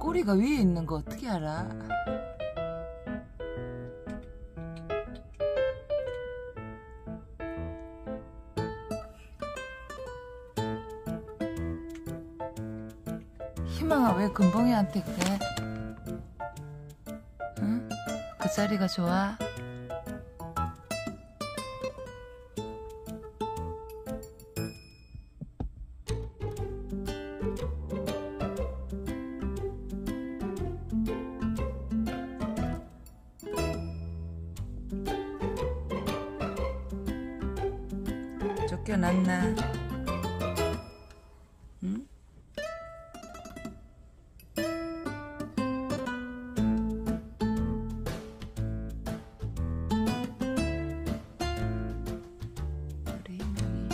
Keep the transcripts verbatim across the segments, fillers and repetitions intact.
꼬리가 위에 있는 거 어떻게 알아? 희망아, 왜 금봉이한테 그래? 응? 그 자리가 좋아? 쫓겨났나? 응? 우리 희망이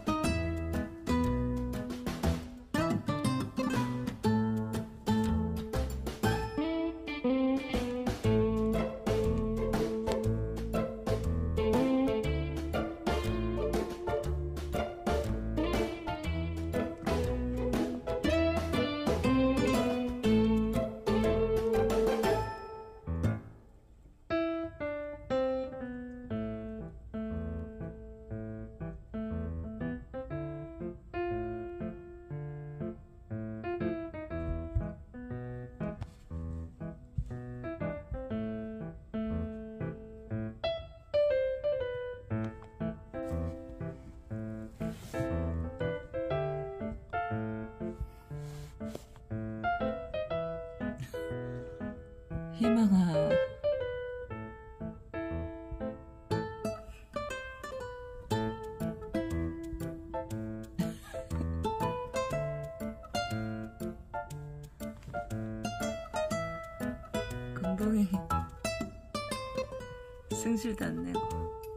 희망아, 금봉이 승질도 안 내고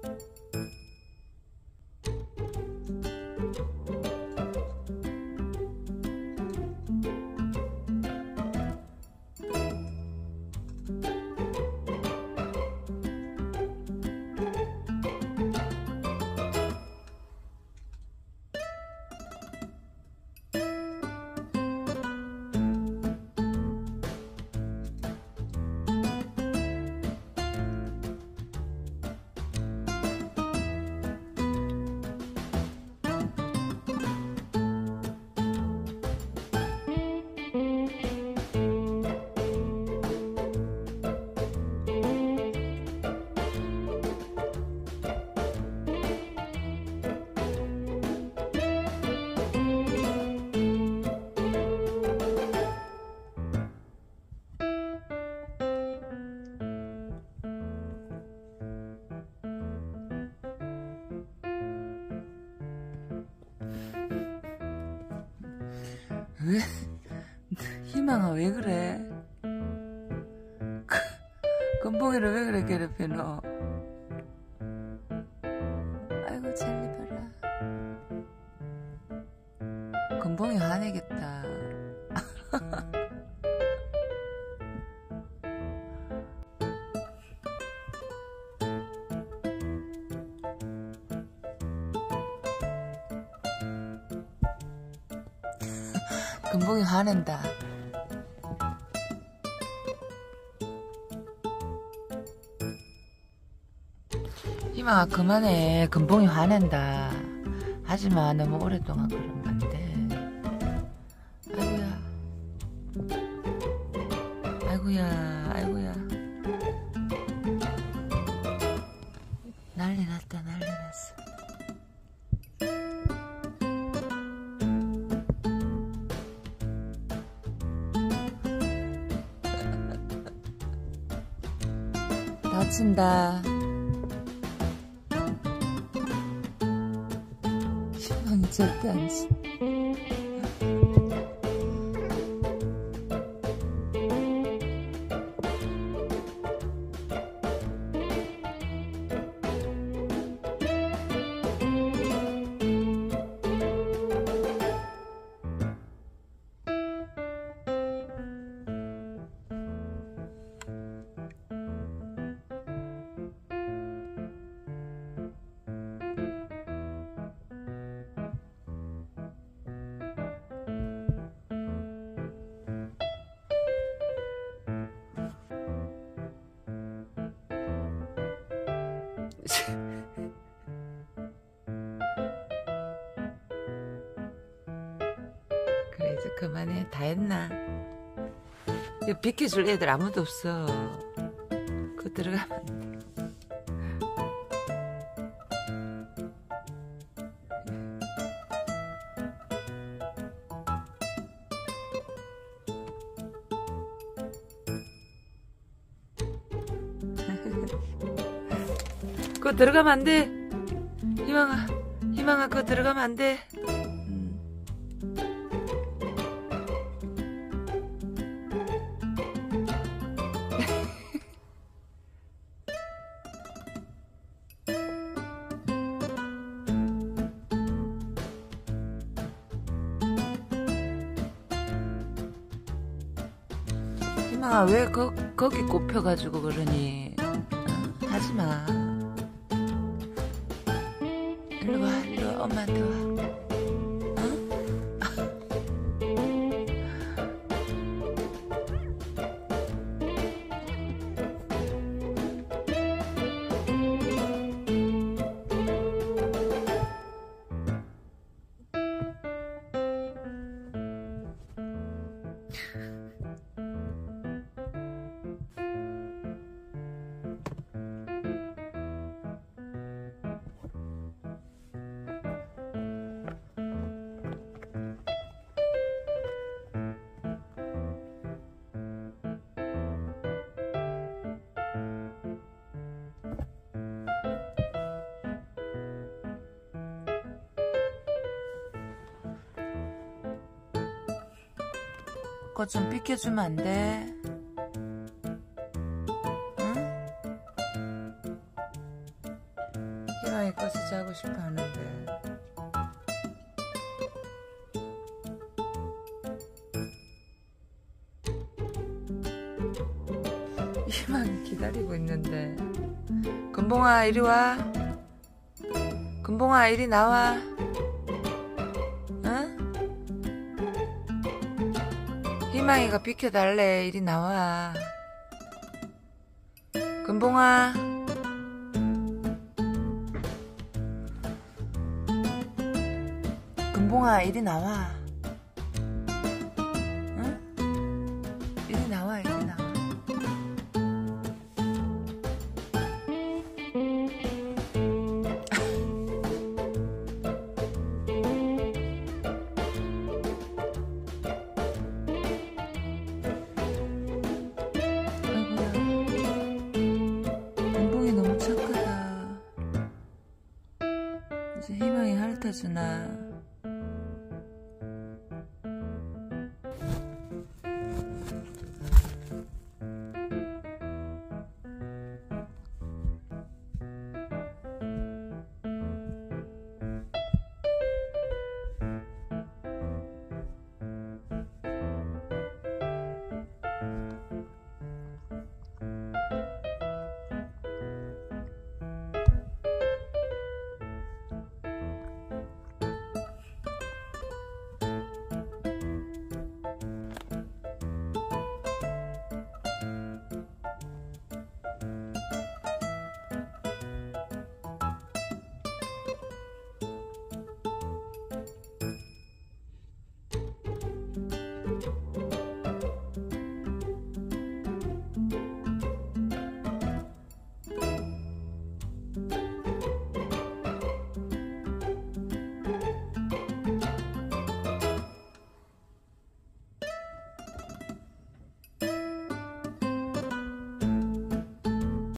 왜? 희망아, 왜 그래? 금봉이를 왜 그래 괴롭혀 너? 아이고 젤리 봐라. 금봉이 화내겠다. 금봉이 화낸다. 희망아, 그만해. 금봉이 화낸다. 하지마. 너무 오랫동안 그러면 안 돼. 아이고야. 아이고야. 아이고야. 난리 났다. 난리 났어. 다친다. 희망이 절대 안 치. 그래 이제 그만해. 다 했나? 이거 비켜줄 애들 아무도 없어. 그거 들어가면 안 돼. 그거 들어가면 안 돼. 희망아, 희망아, 그거 들어가면 안 돼. 음. 희망아, 왜 거, 거기 꼽혀가지고 그러니? 어, 하지마. 일로 와, 일로 와, 엄마한테 와. 어? 그거 좀 비켜주면 안 돼? 응? 희망이 꺼서 자고 싶어 하는데. 희망이 기다리고 있는데. 금봉아, 이리 와. 금봉아, 이리 나와. 응? 희망이가 비켜달래. 이리 나와. 금봉아. 금봉아, 이리 나와. 응? 이리 나와, 이리 나와. 너무 착하다. 이제 희망이 핥아주나.